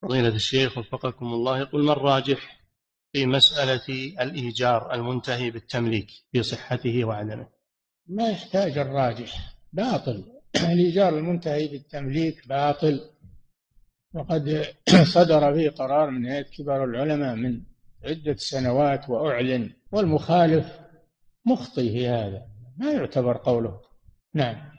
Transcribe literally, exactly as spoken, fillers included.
فضيلة الشيخ وفقكم الله، يقول ما الراجح في مسألة الإيجار المنتهي بالتمليك في صحته وعدمه؟ ما يحتاج الراجح، باطل. الإيجار المنتهي بالتمليك باطل، وقد صدر به قرار من هيئة كبار العلماء من عدة سنوات وأعلن، والمخالف مخطئ في هذا، ما يعتبر قوله. نعم.